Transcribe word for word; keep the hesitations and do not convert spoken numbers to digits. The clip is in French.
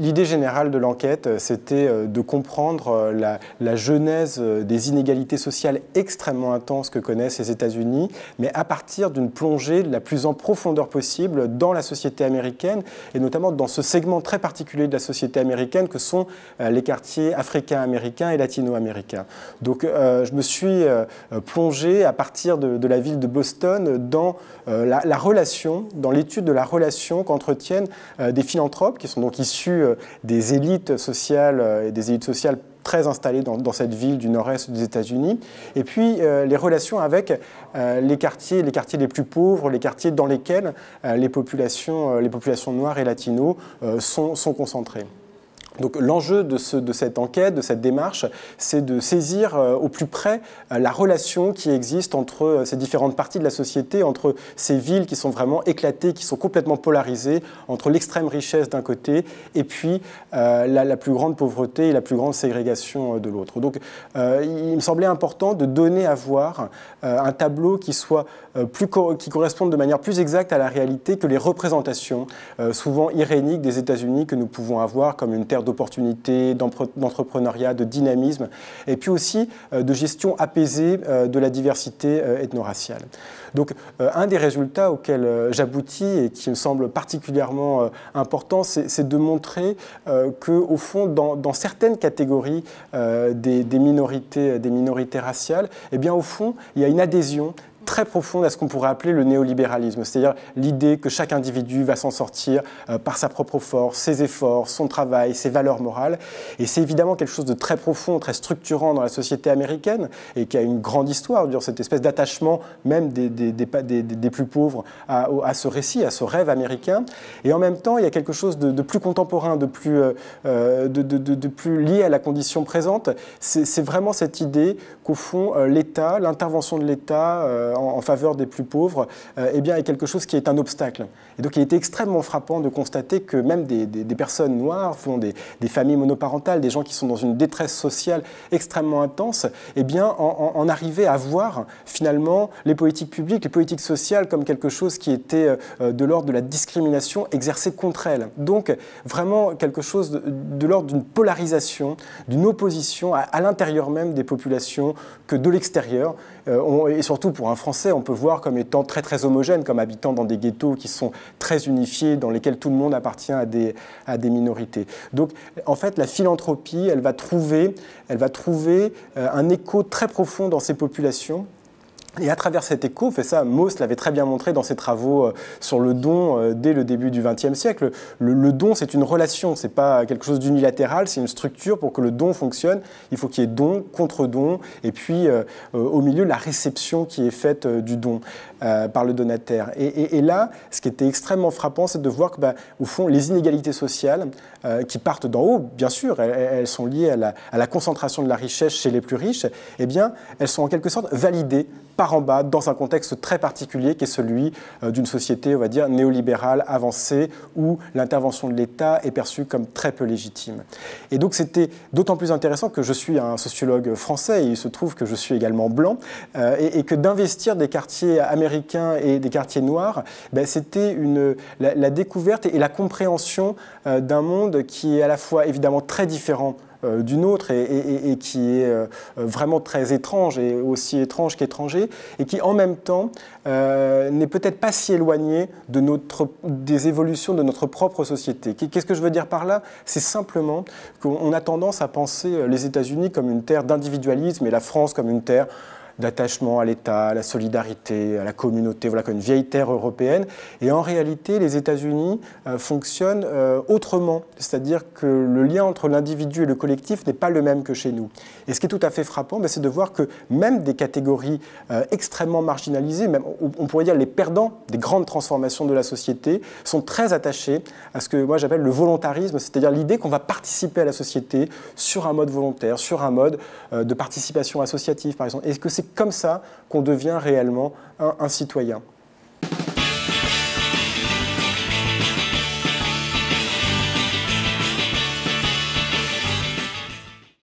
l'idée générale de l'enquête, c'était de comprendre la, la genèse des inégalités sociales extrêmement intenses que connaissent les États-Unis, mais à partir d'une plongée la plus en profondeur possible dans la société américaine, et notamment dans ce segment très particulier de la société américaine que sont les quartiers africains-américains et latino-américains. Donc euh, je me suis euh, plongé à partir de, de la ville de Boston dans euh, la, la relation, dans l'étude de la relation qu'entretiennent euh, des philanthropes qui sont donc issus euh, des élites sociales euh, et des élites sociales très installées dans, dans cette ville du nord-est des États-Unis, et puis euh, les relations avec euh, les quartiers, les quartiers les plus pauvres, les quartiers dans lesquels euh, les, populations, euh, les populations noires et latino euh, sont, sont concentrées. Donc l'enjeu de, ce, de cette enquête, de cette démarche, c'est de saisir euh, au plus près euh, la relation qui existe entre euh, ces différentes parties de la société, entre ces villes qui sont vraiment éclatées, qui sont complètement polarisées, entre l'extrême richesse d'un côté et puis euh, la, la plus grande pauvreté et la plus grande ségrégation euh, de l'autre. Donc euh, il me semblait important de donner à voir euh, un tableau qui soit euh, plus co qui corresponde de manière plus exacte à la réalité que les représentations euh, souvent iréniques des États-Unis que nous pouvons avoir comme une terre d'opportunités, d'entrepreneuriat, de dynamisme, et puis aussi euh, de gestion apaisée euh, de la diversité euh, ethno-raciale. Donc euh, un des résultats auxquels euh, j'aboutis et qui me semble particulièrement euh, important, c'est de montrer euh, qu'au fond, dans, dans certaines catégories euh, des, des, minorités, des minorités raciales, eh bien au fond, il y a une adhésion très profonde à ce qu'on pourrait appeler le néolibéralisme, c'est-à-dire l'idée que chaque individu va s'en sortir euh, par sa propre force, ses efforts, son travail, ses valeurs morales. Et c'est évidemment quelque chose de très profond, très structurant dans la société américaine et qui a une grande histoire, cette espèce d'attachement même des, des, des, des, des plus pauvres à, à ce récit, à ce rêve américain. Et en même temps, il y a quelque chose de, de plus contemporain, de plus, euh, de, de, de, de plus lié à la condition présente. C'est vraiment cette idée qu'au fond, euh, l'État, l'intervention de l'État euh, en faveur des plus pauvres, euh, eh bien, est quelque chose qui est un obstacle. Et donc il était extrêmement frappant de constater que même des, des, des personnes noires, des, des familles monoparentales, des gens qui sont dans une détresse sociale extrêmement intense, eh bien, en, en, en arrivaient à voir finalement les politiques publiques, les politiques sociales comme quelque chose qui était euh, de l'ordre de la discrimination exercée contre elles. Donc vraiment quelque chose de, de l'ordre d'une polarisation, d'une opposition à, à l'intérieur même des populations que de l'extérieur. Euh, on, et surtout pour un Français, on peut voir comme étant très très homogène, comme habitant dans des ghettos qui sont très unifiés, dans lesquels tout le monde appartient à des, à des minorités. Donc en fait, la philanthropie, elle va trouver, elle va trouver euh, un écho très profond dans ces populations. Et à travers cet écho, fait ça, Mauss l'avait très bien montré dans ses travaux euh, sur le don euh, dès le début du vingtième siècle. Le, le don, c'est une relation, c'est pas quelque chose d'unilatéral, c'est une structure. Pour que le don fonctionne, il faut qu'il y ait don, contre-don, et puis euh, euh, au milieu, la réception qui est faite euh, du don euh, par le donataire. Et, et, et là, ce qui était extrêmement frappant, c'est de voir que, bah, au fond, les inégalités sociales euh, qui partent d'en haut, bien sûr, elles, elles sont liées à la, à la concentration de la richesse chez les plus riches, eh bien, elles sont en quelque sorte validées par en bas, dans un contexte très particulier qui est celui euh, d'une société, on va dire, néolibérale, avancée, où l'intervention de l'État est perçue comme très peu légitime. Et donc c'était d'autant plus intéressant que je suis un sociologue français, et il se trouve que je suis également blanc, euh, et, et que d'investir des quartiers américains et des quartiers noirs, ben, c'était la, la découverte et la compréhension euh, d'un monde qui est à la fois évidemment très différent Euh, d'une autre et, et, et qui est euh, vraiment très étrange et aussi étrange qu'étranger et qui en même temps euh, n'est peut-être pas si éloigné de notre, des évolutions de notre propre société. Qu'est-ce que je veux dire par là? C'est simplement qu'on a tendance à penser les États-Unis comme une terre d'individualisme et la France comme une terre d'attachement à l'État, à la solidarité, à la communauté, voilà, comme une vieille terre européenne. Et en réalité, les États-Unis euh, fonctionnent euh, autrement, c'est-à-dire que le lien entre l'individu et le collectif n'est pas le même que chez nous. Et ce qui est tout à fait frappant, ben, c'est de voir que même des catégories euh, extrêmement marginalisées, même, on pourrait dire les perdants des grandes transformations de la société, sont très attachés à ce que moi j'appelle le volontarisme, c'est-à-dire l'idée qu'on va participer à la société sur un mode volontaire, sur un mode euh, de participation associative, par exemple. Est-ce que c'est comme ça qu'on devient réellement un, un citoyen ?